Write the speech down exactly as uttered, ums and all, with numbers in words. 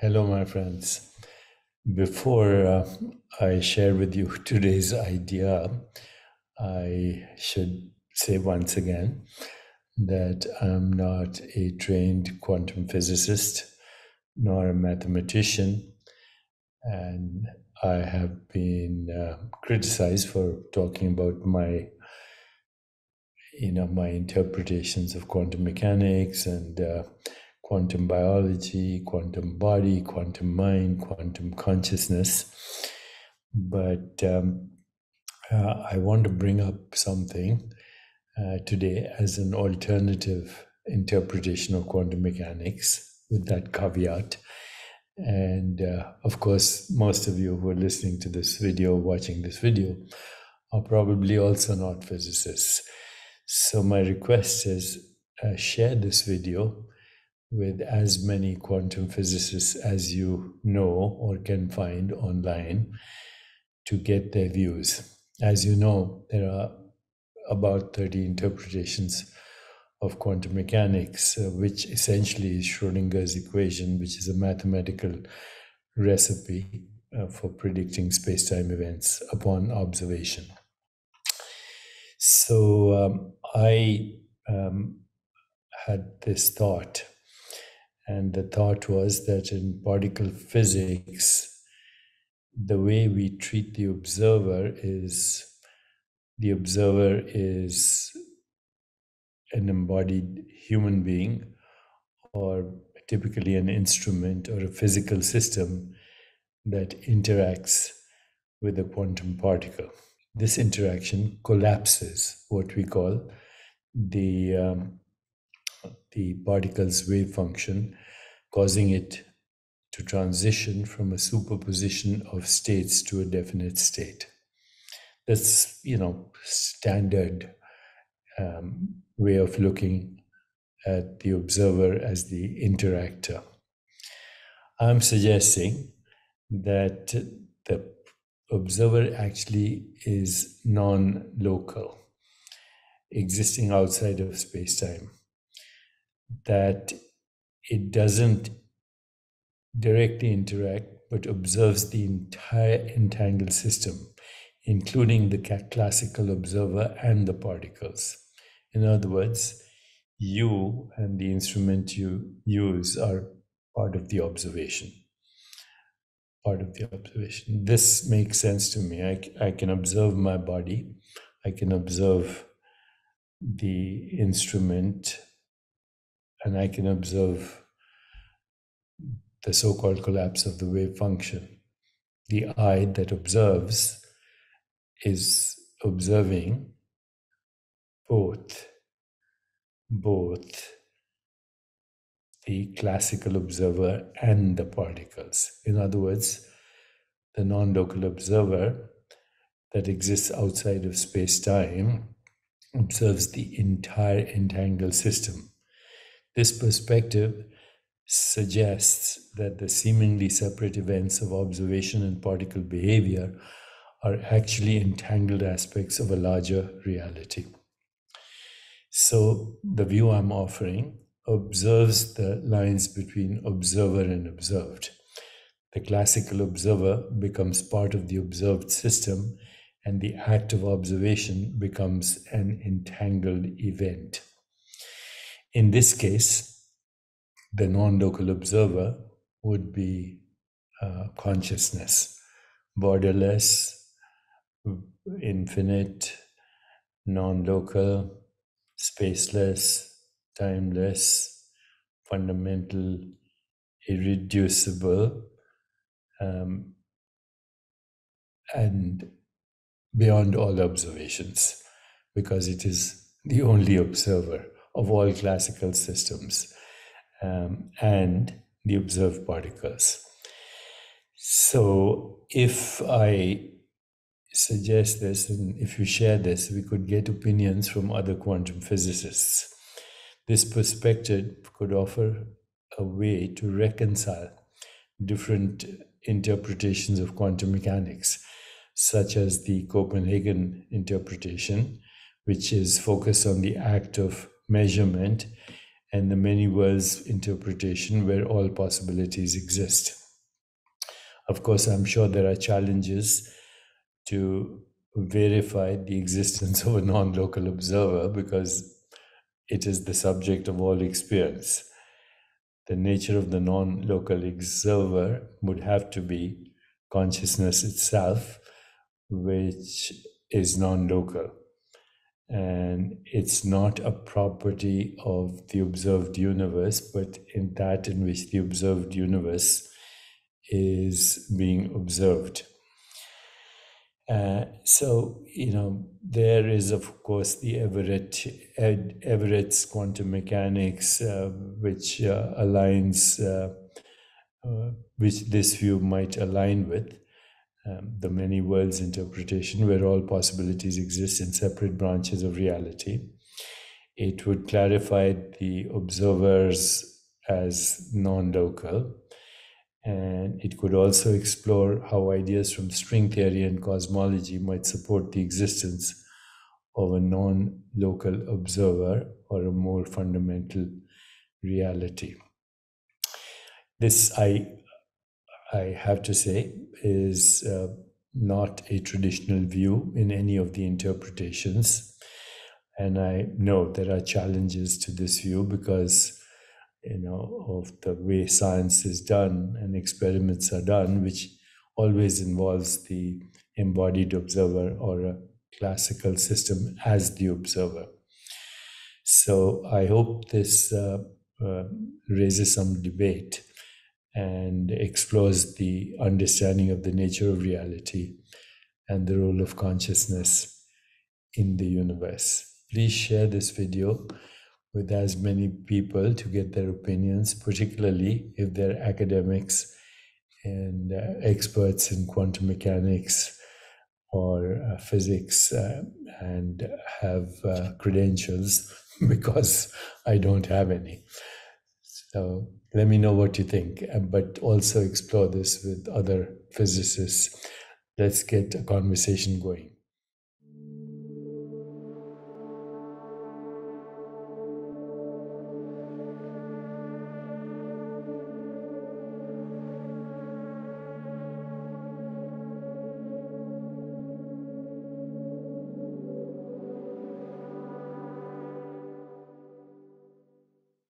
Hello, my friends. Before uh, I share with you today's idea, I should say once again that I'm not a trained quantum physicist nor a mathematician, and I have been uh, criticized for talking about my, you know, my interpretations of quantum mechanics and uh, quantum biology, quantum body, quantum mind, quantum consciousness. But um, uh, I want to bring up something uh, today as an alternative interpretation of quantum mechanics with that caveat. And uh, of course, most of you who are listening to this video, watching this video, are probably also not physicists. So my request is uh, share this video with as many quantum physicists as you know or can find online to get their views. As you know, there are about thirty interpretations of quantum mechanics, uh, which essentially is Schrodinger's equation, which is a mathematical recipe uh, for predicting space-time events upon observation. So um, I um, had this thought, and the thought was that in particle physics, the way we treat the observer is the observer is an embodied human being, or typically an instrument or a physical system that interacts with a quantum particle. This interaction collapses what we call the, um, the particle's wave function, causing it to transition from a superposition of states to a definite state. That's, you know, standard um, way of looking at the observer as the interactor. I'm suggesting that the observer actually is non-local, existing outside of space-time, that it doesn't directly interact but observes the entire entangled system, including the classical observer and the particles. In other words, you and the instrument you use are part of the observation. Part of the observation. This makes sense to me. I, I can observe my body. I can observe the instrument, and I can observe the so-called collapse of the wave function. The eye that observes is observing both, both the classical observer and the particles. In other words, the non-local observer that exists outside of space-time observes the entire entangled system. This perspective suggests that the seemingly separate events of observation and particle behavior are actually entangled aspects of a larger reality. So the view I'm offering observes the lines between observer and observed. The classical observer becomes part of the observed system, and the act of observation becomes an entangled event. In this case, the non-local observer would be uh, consciousness, borderless, infinite, non-local, spaceless, timeless, fundamental, irreducible, um, and beyond all observations, because it is the only observer of all classical systems um, and the observed particles. So if I suggest this, and if you share this, we could get opinions from other quantum physicists. This perspective could offer a way to reconcile different interpretations of quantum mechanics, such as the Copenhagen interpretation, which is focused on the act of measurement and the many worlds interpretation where all possibilities exist. Of course, I'm sure there are challenges to verify the existence of a non local observer because it is the subject of all experience. The nature of the non local observer would have to be consciousness itself, which is non local. And it's not a property of the observed universe, but in that in which the observed universe is being observed. Uh, so, you know, there is, of course, the Everett, Ed, Everett's quantum mechanics, uh, which uh, aligns, uh, uh, which this view might align with. Um, the many worlds interpretation, where all possibilities exist in separate branches of reality. It would clarify the observers as non local. And it could also explore how ideas from string theory and cosmology might support the existence of a non local observer or a more fundamental reality. This, I, I have to say, is uh, not a traditional view in any of the interpretations. And I know there are challenges to this view because you know, of the way science is done and experiments are done, which always involves the embodied observer or a classical system as the observer. So I hope this uh, uh, raises some debate and explores the understanding of the nature of reality and the role of consciousness in the universe. Please share this video with as many people to get their opinions, particularly if they're academics and uh, experts in quantum mechanics or uh, physics uh, and have uh, credentials, because I don't have any. So let me know what you think, but also explore this with other physicists. Let's get a conversation going.